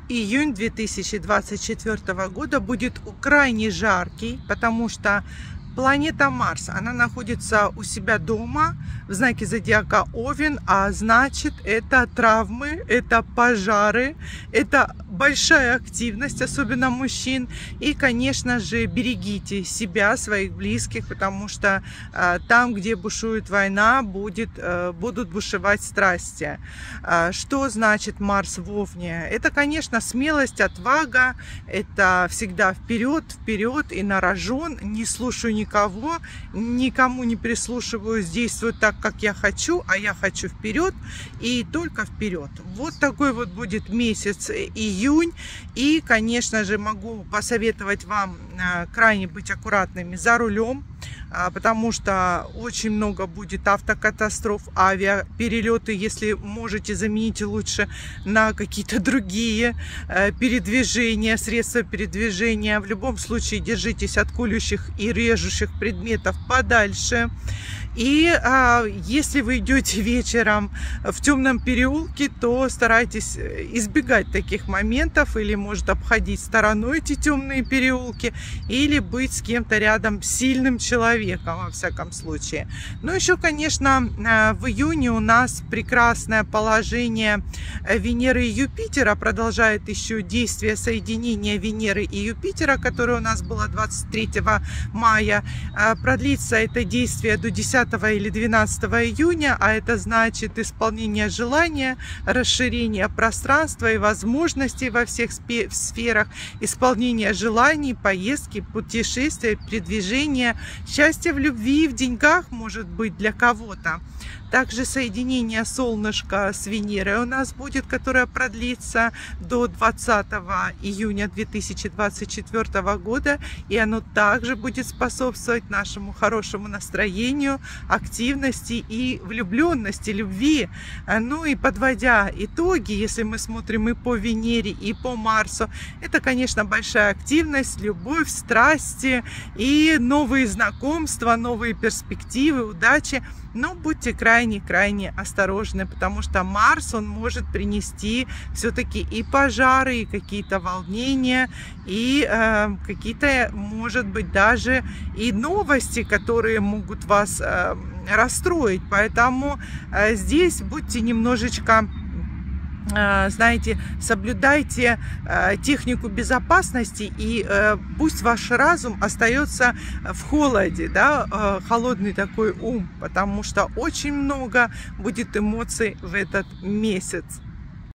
Июнь 2024 года будет крайне жаркий, потому что планета Марс, она находится у себя дома в знаке зодиака Овен, а значит, это травмы, это пожары, это большая активность, особенно мужчин. И, конечно же, берегите себя, своих близких, потому что там, где бушует война, будут бушевать страсти. Что значит Марс в Овне? Это, конечно, смелость, отвага, это всегда вперед, вперед и на рожон, не слушаю никого, никому не прислушиваюсь, действую так, как я хочу, а я хочу вперед и только вперед. Вот такой вот будет месяц июнь. И, конечно же, могу посоветовать вам крайне быть аккуратными за рулем, потому что очень много будет автокатастроф, авиаперелеты. Если можете, замените лучше на какие-то другие передвижения, средства передвижения. В любом случае держитесь от колющих и режущих предметов подальше. И если вы идете вечером в темном переулке, то старайтесь избегать таких моментов, или может обходить стороной эти темные переулки, или быть с кем-то рядом, сильным человеком, во всяком случае. Ну, еще, конечно, в июне у нас прекрасное положение Венеры и Юпитера, продолжает еще действие соединения Венеры и Юпитера, которое у нас было 23 мая. Продлится это действие до 10 или 12 июня, а это значит исполнение желания, расширение пространства и возможностей во всех сферах, исполнение желаний, поездки, путешествия, передвижения, счастье в любви и в деньгах может быть для кого-то. Также соединение солнышка с Венерой у нас будет, которое продлится до 20 июня 2024 года. И оно также будет способствовать нашему хорошему настроению, активности и влюбленности, любви. Ну и подводя итоги, если мы смотрим и по Венере, и по Марсу, это, конечно, большая активность, любовь, страсти и новые знакомства, новые перспективы, удачи. Но будьте крайне осторожны, потому что Марс, он может принести все-таки и пожары, и какие-то волнения, и какие-то, может быть, даже и новости, которые могут вас расстроить. Поэтому здесь будьте немножечко, знаете, соблюдайте технику безопасности, и пусть ваш разум остается в холоде, да, холодный такой ум, потому что очень много будет эмоций в этот месяц.